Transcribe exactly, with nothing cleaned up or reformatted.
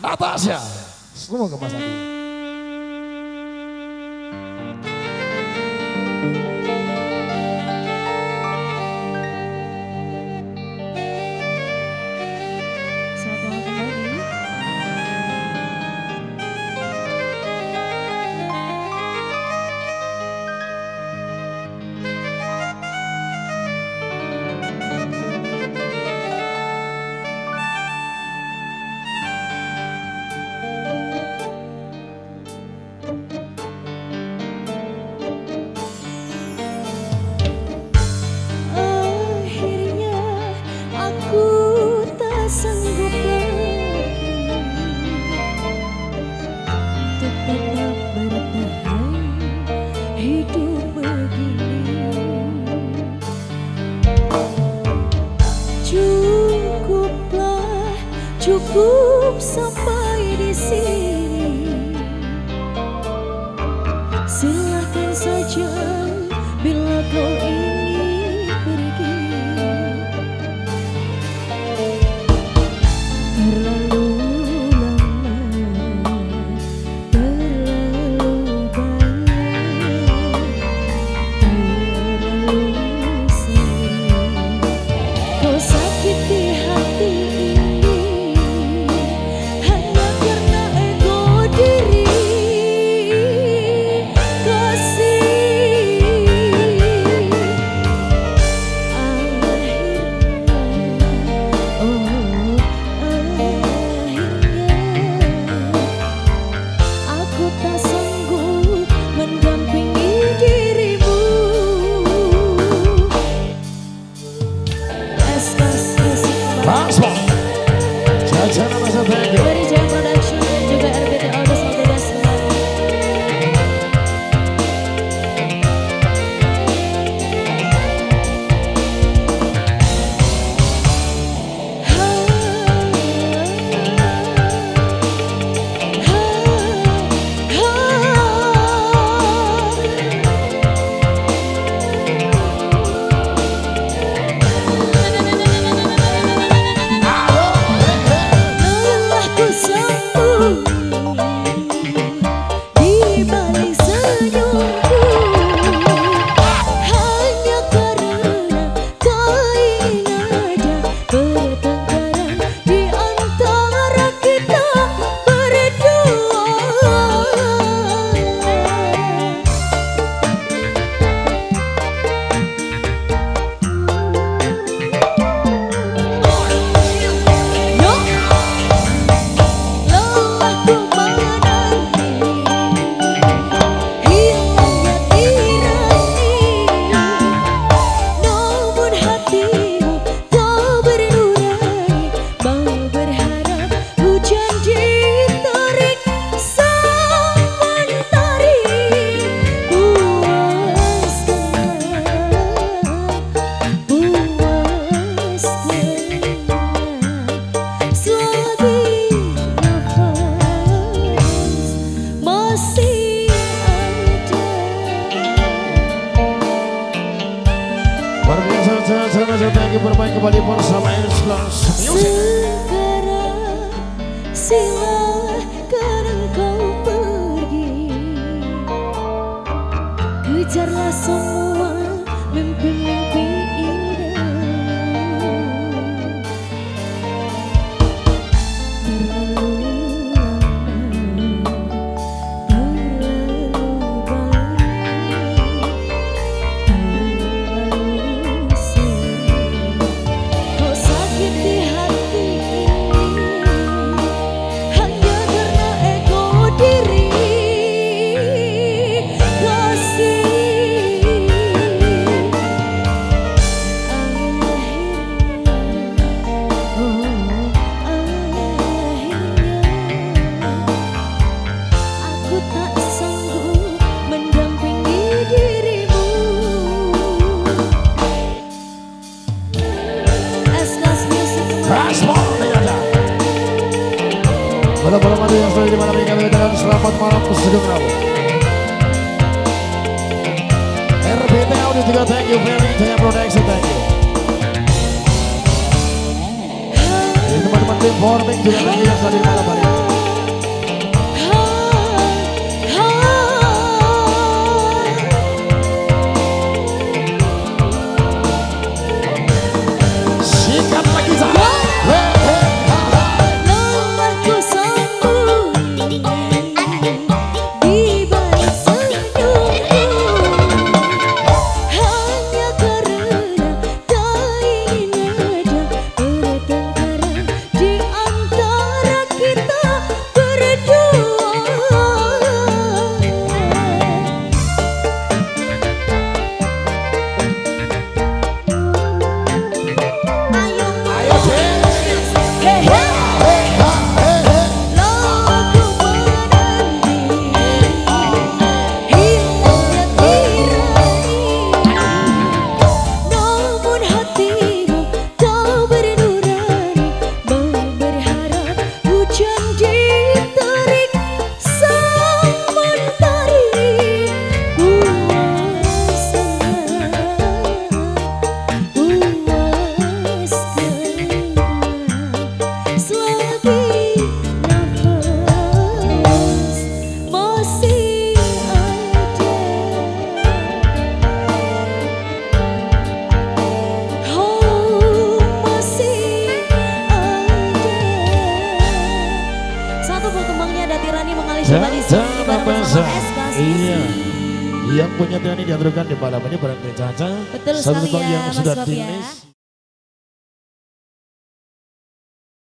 Natasha. Semoga Mas Adi. Cukup sampai di sini. Silakan saja bila kau ingin pergi. Terlalu lama, terlalu banyak, terlalu sering kau sakiti hati. Dari Jaya Production dan juga R B T Audio Satu Gas. Lagi bermain kembali bersama Excellence Music. Sekarang silakan engkau pergi, kejarlah semua mimpi-mimpi indah. Malam-malam ada yang selalu dimana kami dengan selamat malam Sugeng Rabu. R B T Audio juga thank you, very Jaya Production thank you. Jadi teman-teman tim forming juga thank you yang selalu di malam hari ini. Coba di sini Caca bareng Nabasa. bersama S K. Iya. Yang punya ini diaturkan di malam ini barang Caca. Betul Satu sekali tebang ya, yang Mas sudah Bob ya. dinis.